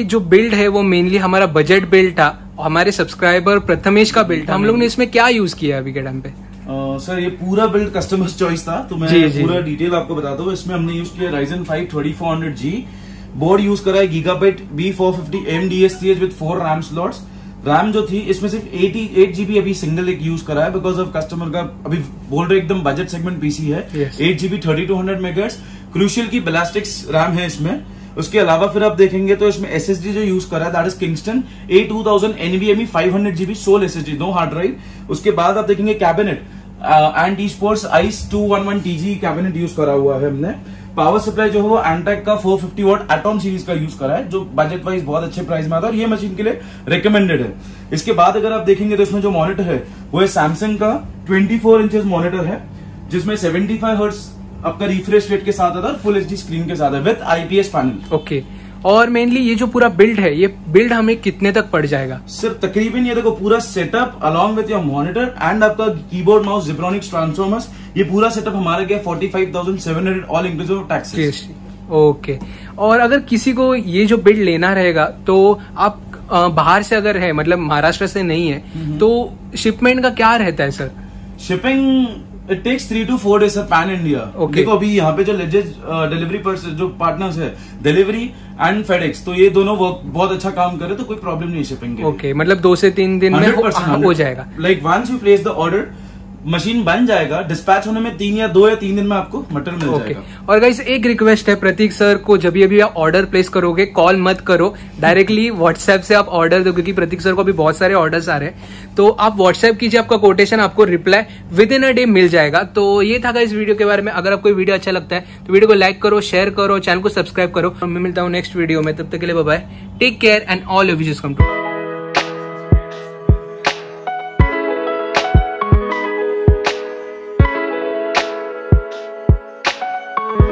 जो बिल्ड है वो मेनली हमारा बजट बिल्ड था, हमारे सब्सक्राइबर प्रथमेश का बिल्ड था। हम लोग ने इसमें क्या यूज किया अभी के टाइम पे? सर ये पूरा बिल्ड कस्टमर चॉइस था, तो मैं पूरा डिटेल आपको बता दूं। इसमें हमने यूज किया Ryzen 5 3400G बोर्ड यूज करा है, Gigabyte B450 AMD with 4 RAM slots. RAM जो थी इसमें सिर्फ 8 GB अभी सिंगल एक यूज करा है, बिकॉज ऑफ कस्टमर का अभी बोल रहे एकदम बजट सेगमेंट पीसी है। 8 GB 3200 मेगाहर्ट्ज क्रूशियल की बेलास्टिक्स रैम है इसमें। उसके अलावा फिर आप देखेंगे तो इसमें SSD जो यूज करा है that is Kingston A2000 NVMe 500 GB सोल SSD, नो हार्ड ड्राइव। उसके बाद आप देखेंगे cabinet and eSports ICE 211 TG cabinet use करा हुआ है हमने। पावर सप्लाई जो है वो एंटेक का 450 वॉट एटॉम सीरीज का यूज करा है, जो बजट वाइज बहुत अच्छे प्राइस में आता है और ये मशीन के लिए रिकमेंडेड है। इसके बाद अगर आप देखेंगे तो इसमें जो मॉनिटर है वो है सैमसंग का 24 इंचेस मॉनिटर है, जिसमें 75 हर्ट्ज आपका रिफ्रेश रेट के साथ आता है, फुल HD स्क्रीन के साथ है विद IPS पैनल। ओके, और मेनली ये जो पूरा बिल्ड है, ये बिल्ड हमें कितने तक पड़ जाएगा? सर तकरीबन ये देखो पूरा setup along with your monitor and आपका कीबोर्ड माउस जिब्रॉनिक्स ट्रांसफॉर्मर्स, ये पूरा सेटअप हमारा गया 45,700 ऑल इंक्लूसिव टैक्सेस। ओके, और अगर किसी को ये जो बिल्ड लेना रहेगा तो आप बाहर से अगर है, मतलब महाराष्ट्र से नहीं है, तो शिपमेंट का क्या रहता है sir? Shipping it takes 3 to 4 days sir pan India. देखो अभी यहाँ पे जो लेजेज डिलीवरी जो पार्टनर्स है डिलीवरी एंड फेडेक्स, तो ये दोनों बहुत अच्छा काम करे, तो कोई प्रॉब्लम नहीं है शिपिंग के। ओके, मतलब 2 से 3 दिन में हो जाएगा। Like once you place the order machine बन जाएगा, डिस्पैच होने में 2 या 3 दिन में आपको मटेरियल मिल जाएगा। और गाइस एक रिक्वेस्ट है प्रतीक सर को, जब भी आप ऑर्डर प्लेस करोगे कॉल मत करो, डायरेक्टली व्हाट्सएप से आप ऑर्डर दो, क्योंकि प्रतीक सर को अभी बहुत सारे ऑर्डर्स आ रहे हैं। तो आप व्हाट्सएप कीजिए, आपका कोटेशन आपको reply within a day मिल जाएगा। तो ये था गाइस वीडियो के बारे में। अगर आपको वीडियो अच्छा लगता है तो वीडियो को लाइक करो, शेयर करो, चैनल को सब्सक्राइब करो। मैं मिलता हूँ नेक्स्ट वीडियो में, तब तक के लिए bye bye, take care and all your wishes come to.